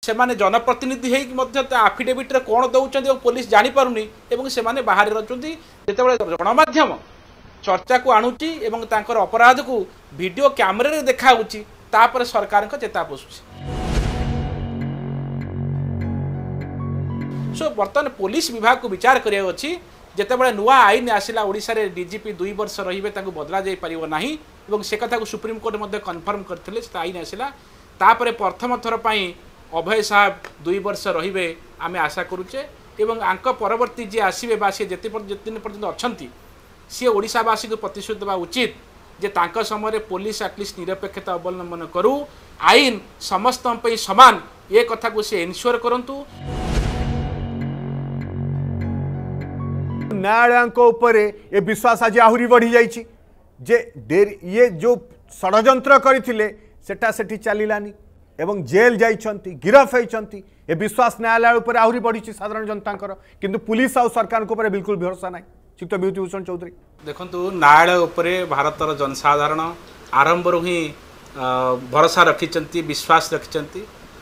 सेमाने जनप्रतिनिधि होती आफिडेविट कौन दौरान पुलिस जापारुनी से बाहर रही जिते गणमाध्यम चर्चा को आणुची अपराध को वीडियो कैमरा देखाऊँगी तापर सरकार चेता पशुची। सो बर्तमान पुलिस विभाग को विचार करिया अछि जेतेबेले नुआ आईन आसिला ओडिशा रे डीजीपी 2 वर्ष रहिबे ताकू बदला जाई परिबो नाही एवं से कथा को सुप्रीम कोर्ट मध्ये कन्फर्म करथिले से आईन आसिला तापरे प्रथम थर पई अभय साहब 2 वर्ष रहिबे आमे आशा करूचे एवं आंक परवर्ती जे आसीबे बा से जेते पर्यंत अछंती सी ओडिशावासी को प्रतिशोध देवा उचित जे तांका समय रे पुलिस एटलिस्ट निरपेक्षता अवलंबन करू आईन समस्त पई समान ये कथा को से एन्श्योर करंतु। न्यायालय उपरे ये विश्वास आज आहरी बढ़ी जाइए ये जो षड्यंत्र करथिले सेटा सेठी चलिलानी एवं जेल जाइछंती गिरफ होइछंती ये विश्वास न्यायालय उपरे आहरी बढ़ी साधारण जनतांकर किंतु पुलिस और सरकार को उपरे बिल्कुल भरोसा नहीं। श्रीयुक्त विभूतिभूषण चौधरी देखंतु न्यायालय उपरे भारतर जनसाधारण आरंभ ही भरोसा रखिछंती विश्वास रखिछंती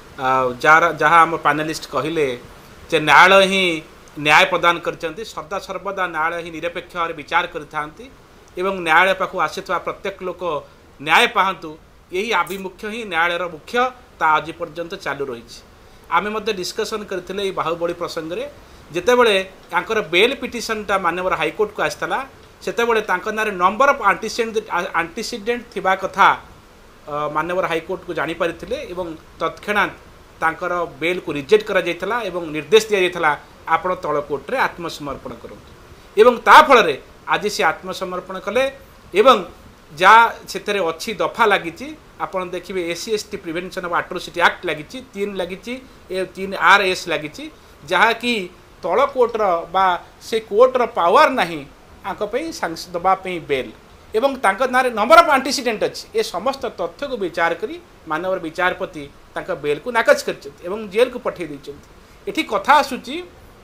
जहाँ आम पैनलिस्ट कहले जे न्यायालय ही न्याय प्रदान करते सदा सर्वदा न्यायालय ही निरपेक्ष भाव विचार करते न्यायालय पाखु आसीथवा प्रत्येक लोक न्याय पाहतु यही आभिमुख्य ही न्यायालय मुख्य ता आज पर्यंत चालू रही। आमे मध्य डिस्कसन करथिले बाहुबली प्रसंग रे जेतेबेले तांकर बेल पिटिशनटा माननीय हाईकोर्ट को आसला सेतेबेले तांकर नारे नंबर ऑफ आंटीसीडेंट थिबा कथा माननीय हाईकोर्ट को जानि परिथिले एवं तत्क्षणात तांकर बेल को रिजेक्ट करा जायथला एवं निर्देश दिया जायथला आपण तल कोर्ट रे आत्मसमर्पण करंतु एवं ता फल रे आज से आत्मसमर्पण कले एवं जा सेतरे अच्छी दफा लगी आपण देखिए SC/ST prevention of atrocity act लगी 3 लगी 3 RS लगी जहा कि तल कोर्टर बा से कोर्टर पावर नहीं आंकपई दबापी बेल एवं तांकर नारे नंबर ऑफ एंटीसीडेंट अच्छी ये समस्त तथ्य को विचार करी मानव विचारपति तांका बेल को नाकच कर एवं जेल को पठे दी एठी कथा आसुची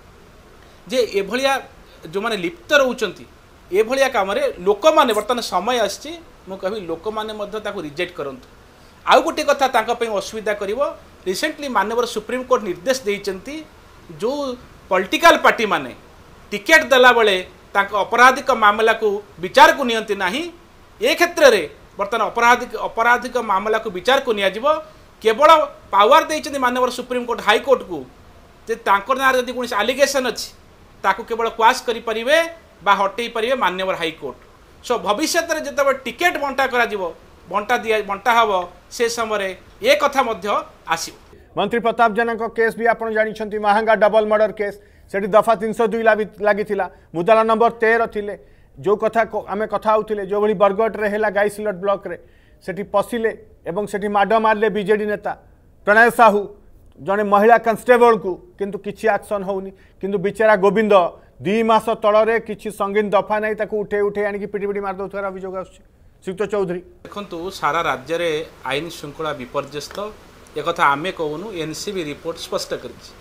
जे एभलिया जो माने लिप्त रहउचंती एभलिया काम रे लोक माने बर्तमान समय आछि मु कहि लोक माने मध्य ताको रिजेक्ट करंतु आउ गोटे कथा तांका पे असुविधा करिवो रिसेंटली माननीय सुप्रीम कोर्ट निर्देश देइचंती जो पॉलिटिकल पार्टी माने टिकेट देला बेले तांका अपराधिक मामला को विचार को नियंती नाही ए क्षेत्र रे बर्तमान अपराधिक मामला को विचार को निया जिवो केवल पावर देइचंती माननीय सुप्रीम कोर्ट हाई कोर्ट को जे तांकर नार जदि कोन एलिगेशन अछि ताकू केवल क्वाश करि परिबे बा हटै परिबे माननीय हाईकोर्ट। सो भविष्य में जिते टिकेट बंटा बंटा हम से समय ये कथा आसिबो। मंत्री प्रताप जेना केस भी आप जानी महंगा डबल मर्डर केस से दफा 302 लगी मुदाला नंबर 13 थिले जो कथा आम कथा होते जो भाई बरगढ़ है गाईसिलट ब्लॉक रे सेठी पशिले एवं सेठी माड मारे बीजेडी नेता प्रणय साहू जड़े महिला कन्स्टेबल को किंतु किसी एक्शन होनी किंतु बिचारा गोविंद 2 मास तलरे किसी संगीन दफा नहीं ताको उठे उठे आनिक पिटी मार दौर अभियोग आश्रियुक्त चौधरी देखु सारा राज्य में आईन श्रृंखला विपर्यस्त एक आम कहूनु एनसीबी रिपोर्ट स्पष्ट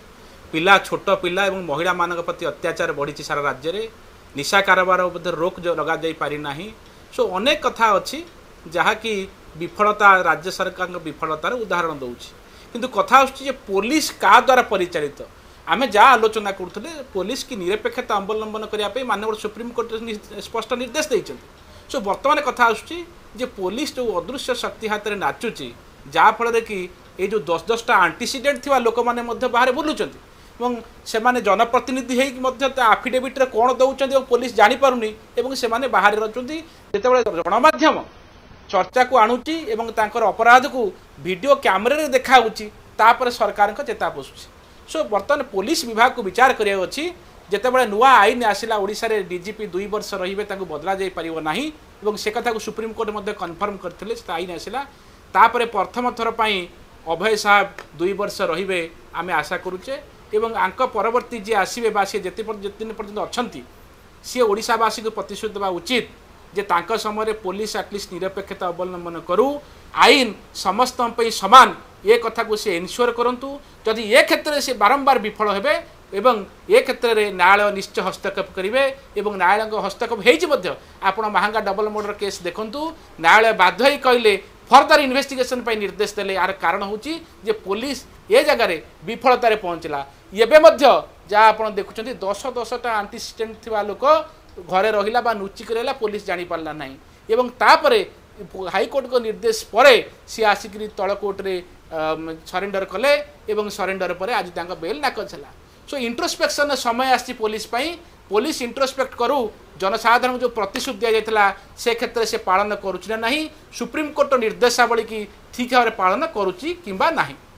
करा छोट पिला और महिला मान प्रति अत्याचार बढ़ी सारा राज्य में निशा कारोबार रोक लगा जाई पारि नाही। सो अनेक कथा अच्छी जहाँकि विफलता राज्य सरकार विफलतार उदाहरण दूसरी किंतु कथा आसुची पुलिस का द्वारा परिचालित आमे जा आलोचना करथले पुलिस की निरपेक्षता अवलंबन करने माननीय सुप्रीम कोर्ट स्पष्ट निर्देश देइछन। सो वर्तमान कथा आसुची जे पुलिस जो अदृश्य शक्ति हाथ में नाचुची जहाँ फल कि ये जो 10-10टा आंटीसीडेंट थिबा लोक माने मध्य बाहर बुलुचंती एवं सेमाने जनप्रतिनिधि होती आफिडेविट कौन दौरान पुलिस जापारुनी से बाहर रही जिते गणमाध्यम चर्चा को आणुची अपराध को वीडियो कैमरा देखाऊँगी तापर सरकार चेता पशुची। सो बर्तमान पुलिस विभाग को विचार करिया अछि जेतेबेले नुआ आईन आसिला ओडिशा रे डीजीपी 2 वर्ष रहिबे ताकू बदला जाई परिबो नाही एवं से कथा को सुप्रीम कोर्ट मध्ये कन्फर्म करथिले से आईन आसिला तापरे प्रथम थर पई अभय साहब 2 वर्ष रहिबे आमे आशा करूचे एवं आंक परवर्ती जे आसीबे बा से जेते पर्यंत अछंती सी ओडिशावासी को प्रतिशोध देवा उचित जे तांका समय पुलिस एटलिस्ट निरपेक्षता अवलंबन करू आईन समस्त समान ये कथा को से एन्श्योर करंतु जदि ये क्षेत्र में से बारंबार विफल हेबे एवं ये क्षेत्र में न्यायालय निश्चय हस्तक्षेप करेंगे एवं न्यायालय हस्तक्षेप होइछि मध्य आपण महंगा डबल मर्डर केस देखंतु न्यायालय बाध्य कहले फर्दर इन्वेस्टिगेशन पर निर्देश देले। यार कारण होची जे पुलिस ए जगह विफलतार पहुँचला। एबे मध्य जहाँ आप देखुं 10-10टा आंटीसिडेंट थिबा लोक घरे रहिला बा नुचिक रहिला पुलिस जानी पारला नहीं एवं तापरे हाईकोर्ट को निर्देश परे सी आसिक तल कोर्ट रे सरेंडर कले एवं सरेंडर पर आज बेल नाकच है। सो इंट्रोस्पेक्शन समय आसी पुलिस इंट्रोस्पेक्ट करू जनसाधारण जो प्रतिश्रुति दि जाता से क्षेत्र से पालन करुच्ची ना नहीं सुप्रीमकोर्ट निर्देशावली की ठीक भाव पालन करुच्ची किंबा नहीं।